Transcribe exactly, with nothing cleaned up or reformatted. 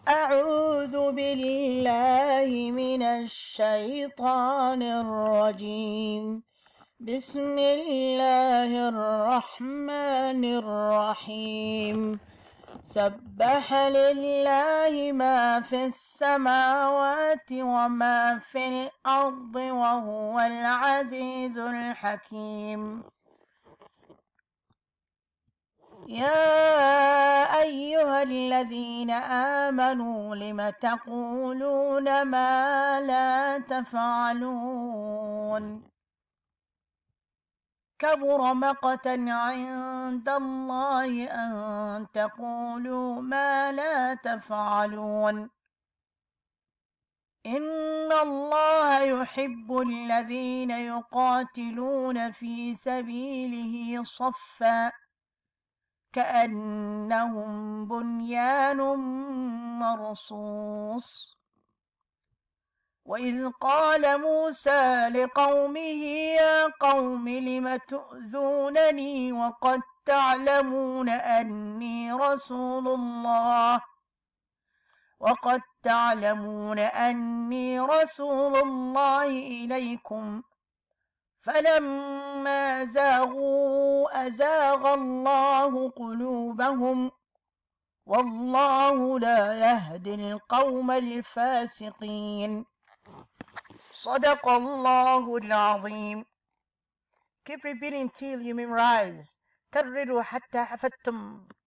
أعوذ بالله من الشيطان الرجيم. بسم الله الرحمن الرحيم. سبح لله ما في السماوات وما في الأرض وهو العزيز الحكيم. يا أيها الذين آمنوا لم تقولون ما لا تفعلون؟ كبر مقتا عند الله أن تقولوا ما لا تفعلون. إن الله يحب الذين يقاتلون في سبيله صفا كأنهم بنيان مرصوص. وإذ قال موسى لقومه يا قوم لم تؤذونني وقد تعلمون أني رسول الله وقد تعلمون أني رسول الله إليكم فلما زاغوا أزاغ الله قلوبهم والله لا يهدي القوم الفاسقين. صدق الله العظيم. Keep repeating till you memorize. كرروا حتى حفظتم.